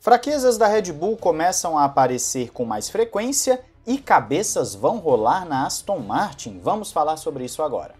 Fraquezas da Red Bull começam a aparecer com mais frequência e cabeças vão rolar na Aston Martin. Vamos falar sobre isso agora.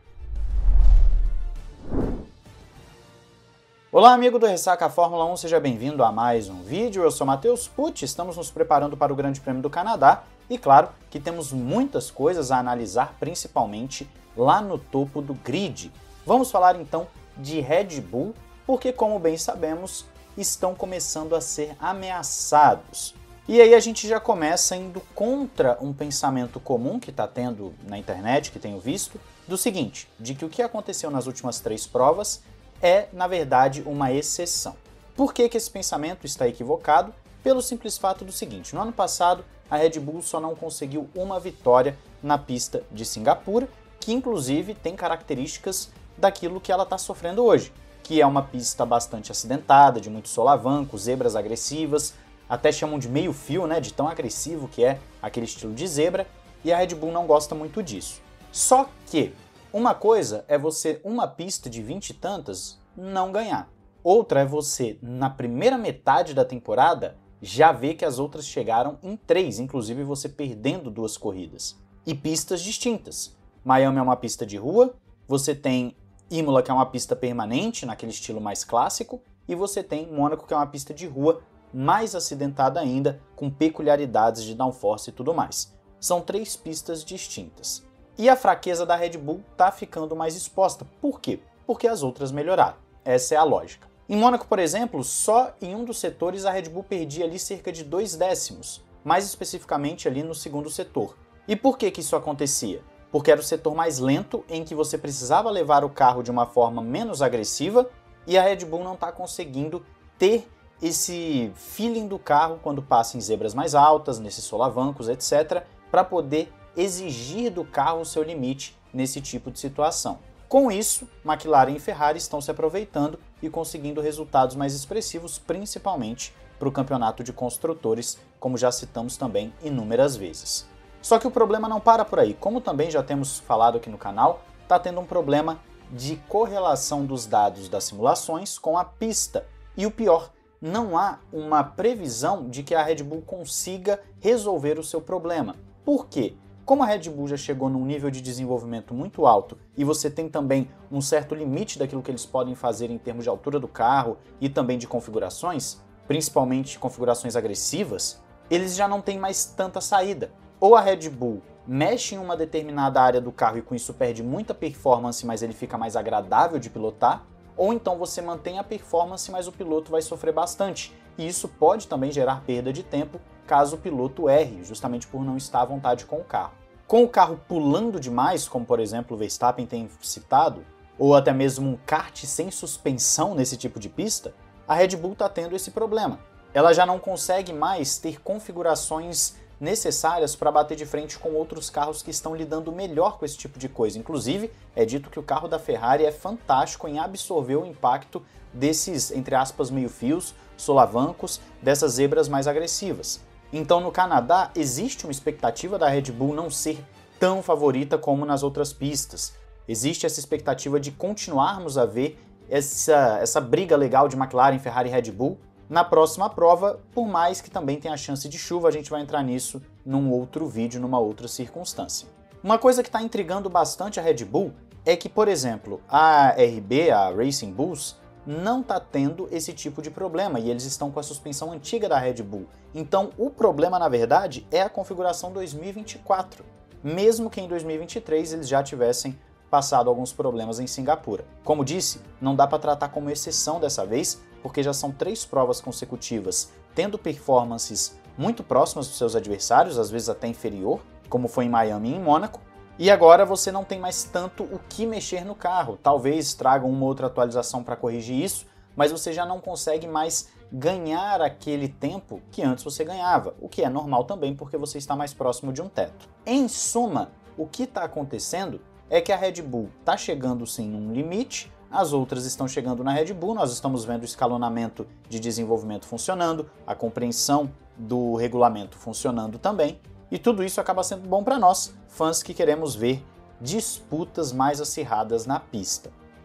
Olá, amigo do Ressaca Fórmula 1, seja bem-vindo a mais um vídeo. Eu sou Matheus Pucci, estamos nos preparando para o Grande Prêmio do Canadá e claro que temos muitas coisas a analisar, principalmente lá no topo do grid. Vamos falar então de Red Bull, porque como bem sabemos, estão começando a ser ameaçados. E aí a gente já começa indo contra um pensamento comum que está tendo na internet, que tenho visto, do seguinte, de que o que aconteceu nas últimas 3 provas é, na verdade, uma exceção. Por que esse pensamento está equivocado? Pelo simples fato do seguinte, no ano passado a Red Bull só não conseguiu uma vitória na pista de Singapura, que inclusive tem características daquilo que ela está sofrendo hoje, que é uma pista bastante acidentada, de muitos solavancos, zebras agressivas, até chamam de meio fio, né, de tão agressivo que é aquele estilo de zebra, e a Red Bull não gosta muito disso. Só que uma coisa é você, uma pista de 20 e tantas, não ganhar. Outra é você, na primeira metade da temporada, já ver que as outras chegaram em 3, inclusive você perdendo 2 corridas. E pistas distintas. Miami é uma pista de rua, você tem Imola, que é uma pista permanente, naquele estilo mais clássico, e você tem Mônaco, que é uma pista de rua mais acidentada ainda, com peculiaridades de downforce e tudo mais. São 3 pistas distintas. E a fraqueza da Red Bull está ficando mais exposta. Por quê? Porque as outras melhoraram. Essa é a lógica. Em Mônaco, por exemplo, só em um dos setores a Red Bull perdia ali cerca de 2 décimos, mais especificamente ali no segundo setor. E por que isso acontecia? Porque era o setor mais lento, em que você precisava levar o carro de uma forma menos agressiva, e a Red Bull não está conseguindo ter esse feeling do carro quando passa em zebras mais altas, nesses solavancos, etc., para poder exigir do carro o seu limite nesse tipo de situação. Com isso, McLaren e Ferrari estão se aproveitando e conseguindo resultados mais expressivos, principalmente para o campeonato de construtores, como já citamos também inúmeras vezes. Só que o problema não para por aí. Como também já temos falado aqui no canal, está tendo um problema de correlação dos dados das simulações com a pista. E o pior, não há uma previsão de que a Red Bull consiga resolver o seu problema. Por quê? Como a Red Bull já chegou num nível de desenvolvimento muito alto e você tem também um certo limite daquilo que eles podem fazer em termos de altura do carro e também de configurações, principalmente configurações agressivas, eles já não têm mais tanta saída. Ou a Red Bull mexe em uma determinada área do carro e com isso perde muita performance, mas ele fica mais agradável de pilotar, ou então você mantém a performance, mas o piloto vai sofrer bastante. E isso pode também gerar perda de tempo caso o piloto erre, justamente por não estar à vontade com o carro. Com o carro pulando demais, como por exemplo o Verstappen tem citado, ou até mesmo um kart sem suspensão nesse tipo de pista, a Red Bull está tendo esse problema. Ela já não consegue mais ter configurações necessárias para bater de frente com outros carros que estão lidando melhor com esse tipo de coisa. Inclusive, é dito que o carro da Ferrari é fantástico em absorver o impacto desses, entre aspas, meio-fios, solavancos, dessas zebras mais agressivas. Então, no Canadá, existe uma expectativa da Red Bull não ser tão favorita como nas outras pistas. Existe essa expectativa de continuarmos a ver essa briga legal de McLaren, Ferrari e Red Bull na próxima prova, por mais que também tenha a chance de chuva, a gente vai entrar nisso num outro vídeo, numa outra circunstância. Uma coisa que está intrigando bastante a Red Bull é que, por exemplo, a RB, a Racing Bulls, não está tendo esse tipo de problema e eles estão com a suspensão antiga da Red Bull. Então o problema, na verdade, é a configuração 2024, mesmo que em 2023 eles já tivessem passado alguns problemas em Singapura. Como disse, não dá para tratar como exceção dessa vez, porque já são 3 provas consecutivas tendo performances muito próximas dos seus adversários, às vezes até inferior, como foi em Miami e em Mônaco, e agora você não tem mais tanto o que mexer no carro. Talvez tragam uma outra atualização para corrigir isso, mas você já não consegue mais ganhar aquele tempo que antes você ganhava, o que é normal também porque você está mais próximo de um teto. Em suma, o que está acontecendo é que a Red Bull está chegando sim num limite, as outras estão chegando na Red Bull, nós estamos vendo o escalonamento de desenvolvimento funcionando, a compreensão do regulamento funcionando também, e tudo isso acaba sendo bom para nós, fãs que queremos ver disputas mais acirradas na pista.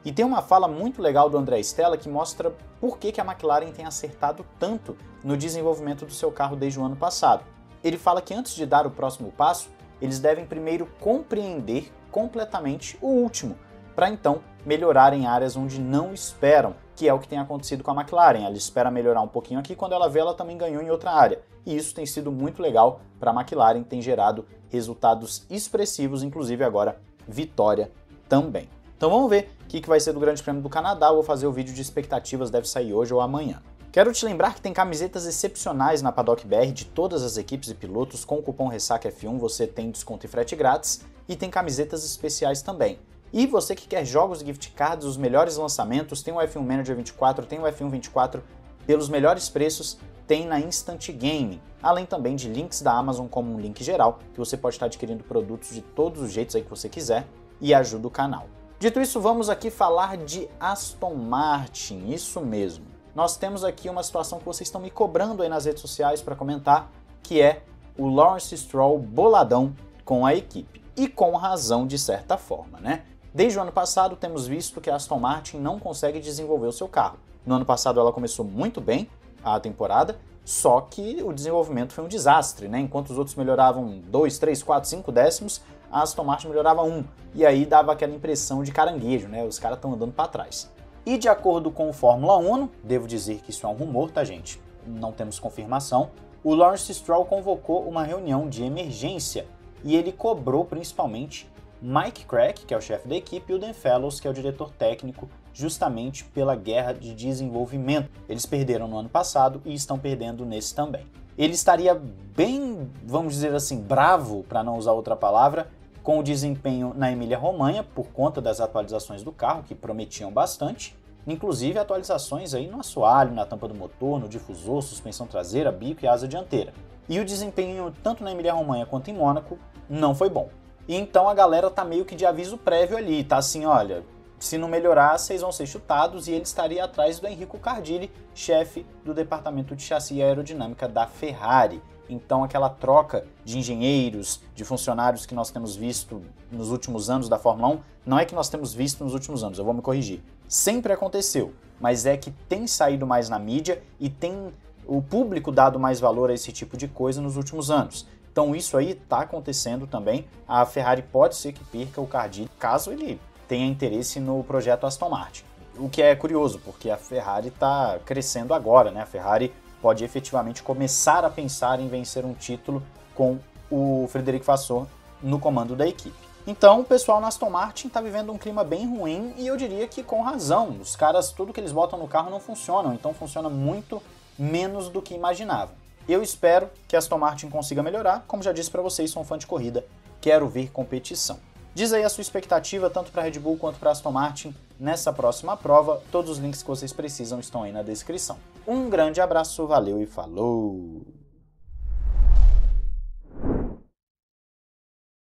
E tem uma fala muito legal do André Stella que mostra por que a McLaren tem acertado tanto no desenvolvimento do seu carro desde o ano passado. Ele fala que antes de dar o próximo passo, eles devem primeiro compreender completamente o último, para então melhorar em áreas onde não esperam, que é o que tem acontecido com a McLaren. Ela espera melhorar um pouquinho aqui, quando ela vê, ela também ganhou em outra área. E isso tem sido muito legal para a McLaren, tem gerado resultados expressivos, inclusive agora vitória também. Então vamos ver o que vai ser do Grande Prêmio do Canadá. Eu vou fazer o vídeo de expectativas, deve sair hoje ou amanhã. Quero te lembrar que tem camisetas excepcionais na Paddock BR de todas as equipes e pilotos. Com o cupom RessacaF1 você tem desconto e frete grátis, e tem camisetas especiais também. E você que quer jogos e gift cards, os melhores lançamentos, tem o F1 Manager 24, tem o F1 24 pelos melhores preços, tem na Instant Gaming, além também de links da Amazon como um link geral, que você pode estar adquirindo produtos de todos os jeitos aí que você quiser e ajuda o canal. Dito isso, vamos aqui falar de Aston Martin, isso mesmo. Nós temos aqui uma situação que vocês estão me cobrando aí nas redes sociais para comentar, que é o Lawrence Stroll boladão com a equipe. E com razão, de certa forma, né? Desde o ano passado, temos visto que a Aston Martin não consegue desenvolver o seu carro. No ano passado, ela começou muito bem a temporada, só que o desenvolvimento foi um desastre, né? Enquanto os outros melhoravam 2, 3, 4, 5 décimos, a Aston Martin melhorava 1. E aí dava aquela impressão de caranguejo, né? Os caras estão andando para trás. E de acordo com o Fórmula 1, devo dizer que isso é um rumor, tá, gente? Não temos confirmação. O Lawrence Stroll convocou uma reunião de emergência e ele cobrou principalmente Mike Crack, que é o chefe da equipe, e o Dan Fellows, que é o diretor técnico, justamente pela guerra de desenvolvimento. Eles perderam no ano passado e estão perdendo nesse também. Ele estaria bem, vamos dizer assim, bravo, para não usar outra palavra, com o desempenho na Emília-Romanha, por conta das atualizações do carro, que prometiam bastante, inclusive atualizações aí no assoalho, na tampa do motor, no difusor, suspensão traseira, bico e asa dianteira. E o desempenho, tanto na Emília-Romanha quanto em Mônaco, não foi bom. E então a galera tá meio que de aviso prévio ali, tá assim, olha, se não melhorar, vocês vão ser chutados, e ele estaria atrás do Enrico Cardilli, chefe do departamento de chassi e aerodinâmica da Ferrari. Então aquela troca de engenheiros, de funcionários que nós temos visto nos últimos anos da Fórmula 1, não é que nós temos visto nos últimos anos, eu vou me corrigir. Sempre aconteceu, mas é que tem saído mais na mídia e tem o público dado mais valor a esse tipo de coisa nos últimos anos. Então isso aí está acontecendo também. A Ferrari pode ser que perca o Cardilli, caso ele tenha interesse no projeto Aston Martin. O que é curioso, porque a Ferrari está crescendo agora, né? A Ferrari pode efetivamente começar a pensar em vencer um título com o Frederic Vasseur no comando da equipe. Então o pessoal na Aston Martin está vivendo um clima bem ruim, e eu diria que com razão. Os caras, tudo que eles botam no carro não funcionam, então funciona muito menos do que imaginavam. Eu espero que a Aston Martin consiga melhorar. Como já disse para vocês, sou um fã de corrida, quero ver competição. Diz aí a sua expectativa, tanto para a Red Bull quanto para a Aston Martin, nessa próxima prova. Todos os links que vocês precisam estão aí na descrição. Um grande abraço, valeu e falou!